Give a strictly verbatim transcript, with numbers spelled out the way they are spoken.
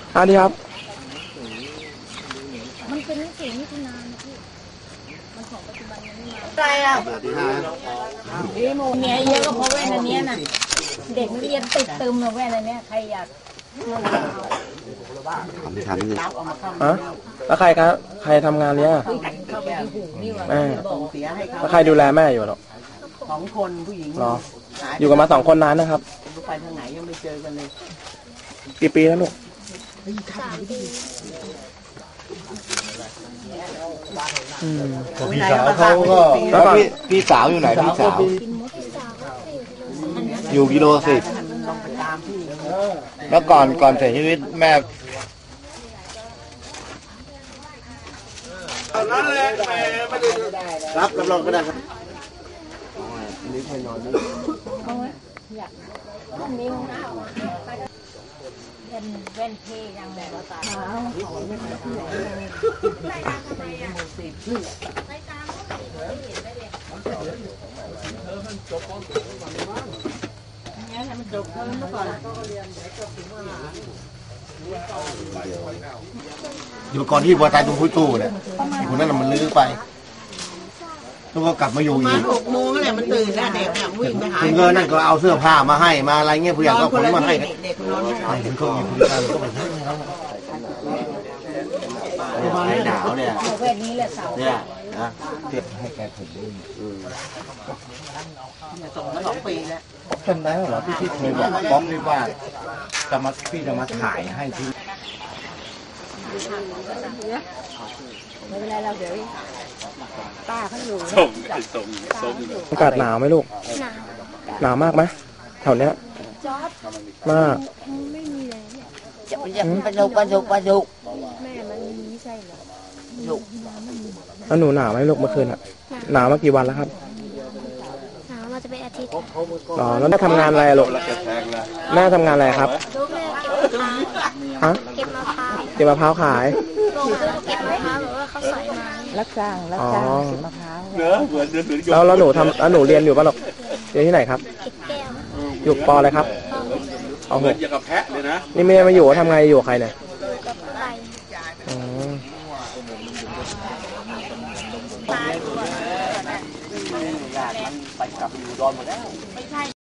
อันนี้ครับมันเป็นหนังสือนิทานนะพี่มันของปัจจุบันยังไม่มาอะไรอ่ะดีโมเนี่ยเยอะก็เพราะแว่นอันนี้นะเด็กนักเรียนติดตึมกับแว่นอันนี้ใครอยากทำที่ทำนี่ฮะแล้วใครครับใครทำงานเนี้ยแม่แล้วใครดูแลแม่อยู่หรอสองคนผู้หญิงหรออยู่กันมาสองคนนานนะครับไปทางไหนยังไม่เจอกันเลยกี่ปีแล้วลูกพี่สาวเขาก็แล้วพี่พี่สาวอยู่ไหนพี่สาวอยู่กิโลสิบแล้วก่อนก่อนเสียชีวิตแม่รับรับรองก็ได้ครับนี่ใครนอนนี่อยากห้องนี้ห้องน้ำเว้นเว้นเทยังแบบว่าตาอยู่ก่อนที่บัวตายตรงพุ้ยตู้เนี่ยคนนั้นมันลื้อไปแล้วก็กลับมาอยู่อีกหกโมงอะไรมันตื่นแล้วเด็กเนี่ยวิ่งไปหาถึงเงินนั่นก็เอาเสื้อผ้ามาให้มาอะไรเงี้ยผู้ใหญ่ก็ขนมาให้เด็กนอนเห็นเขามีคุณค่าเราก็ไปให้เขาเนี่ยหนาวเนี่ยแว่นนี้แหละสาวเนี่ยนะเทียบให้แกถึงส่งมาสองปีแล้วจำได้เหรอพี่ที่เคยบอกป๊อกนี่ว่าจะมาพี่จะมาถ่ายให้ที่ไม่เป็นไรเราเดี๋ยวป้าเขาอยู่ส่งส่งส่งอากาศหนาวไหมลูกหนาวหนาวมากไหมแถวเนี้ยมากไม่มีแล้วจะไปจะไปยุกไปยุกไปยุกแม่มันไม่ใช่หรอยุกแล้วหนูหนาวไหมลูกเมื่อคืนอ่ะหนาวมากี่วันแล้วครับหนาวมาจะเป็นอาทิตย์อ๋อแล้วแม่ทำงานอะไรลูกแม่ทำงานอะไรครับฮะเก็บมะพร้าวเก็บมะพร้าวขายเก็บมะพร้าวหรือว่าเขาใส่มารับจ้างรับจ้างเก็บมะพร้าวแล้วแล้วหนูทำแล้วหนูเรียนอยู่ป่ะลูกเรียนที่ไหนครับอยู่ปออะไรครับเอาหกอย่างกับแพะเลยนะนี่แม่มาอยู่ทำไงอยู่ใครเนี่ยกับใครอ๋อตาย